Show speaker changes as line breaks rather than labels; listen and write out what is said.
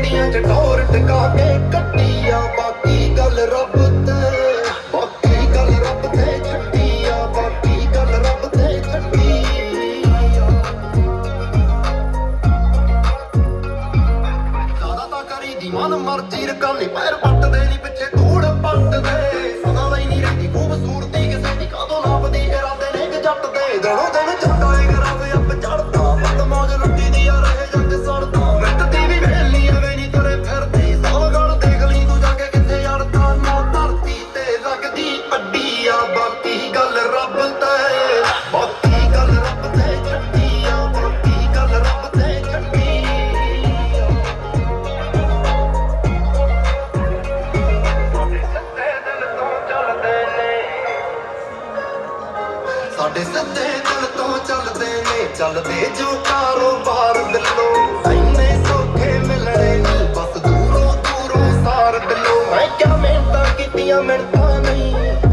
ਗੱਡੀਆਂ ਚ ਟੋਰ ਟਕਾ ਕੇ ਕੱਟੀ ਆ ਬਾਕੀ ਗੱਲ ਰੱਬ ਤੇ, ਬਾਕੀ ਗੱਲ ਰੱਬ ਤੇ ਛੱਡੀ ਆ, ਬਾਕੀ ਗੱਲ ਰੱਬ ਤੇ ਛੱਡੀ ਆ। ਜ਼ਿਆਦਾ ਤਾਂ ਕਰੀ ਦੀ ਮਨ ਮਰਜ਼ੀ ਰਕਾਨੀ ਪੈਰ ਪੱਟਦੇ ਨੀ ਪਿੱਛੇ ਧੂੜ ਪੱਟਦੇ, ਸਦਾ ਲਈ ਨਹੀਂ ਰਹਿੰਦੀ ਖੂਬਸੂਰਤੀ ਕਿਸੇ ਦੀ ਕਾਦੋਂ ਲੱਭਦੀ ਇਰਾਦੇ ਨੇ ਕਿ ਜੱਟ ਦੇ ਦਿਨੋਂ ਦਿਨ ਚੰਗਾ ਏ ਕਰਾਵੇ ਅੱਪ ਚੜਦਾ ਮਤ ਮੌਜ ਲੁੱਟੀ ਦੀ ਆ ਰਹੇ ਜੱਗ ਸੜਦਾ ਮਿੱਟਦੀ ਵੀ ਵੇਲੀ ਐਵੇਂ ਨੀ ਤੁਰੇ ਫਿਰਦੀ ਸੌ ਗੱਲ ਦੇਖ ਲਈ ਤੂੰ ਜਾ ਕੇ ਕਿੱਥੇ ਅੜਦਾ ਨਾ ਧਰਤੀ ਤੇ ਲੱਗਦੀ ਅੱਡੀ ਆ ਬਾਕੀ ਗੱਲ ਰੱਬ ਤੇ, ਬਾਕੀ ਗੱਲ ਰੱਬ ਤੇ ਛੱਡੀ ਆ, ਬਾਕੀ ਗੱਲ ਰੱਬ ਤੇ ਛੱਡੀ ਆ। ਸਾਡੇ ਸਿੱਧੇ ਦਿਲ ਤੋਂ ਚੱਲਦੇ ਨੇ, ਚੱਲਦੇ ਜੋ ਕਾਰੋਬਾਰ ਦਿਲੋਂ ਇੰਨੇ ਸੌਖੇ ਮਿਲਣੇ ਨੀ ਬਸ ਦੂਰੋਂ ਦੂਰੋਂ ਸਾਰ ਦਿਲੋਂ। ਮੈਂ ਕਿਆ ਮਿਹਨਤਾਂ ਕੀਤੀਆਂ ਮਿਹਨਤਾਂ ਨਹੀਂ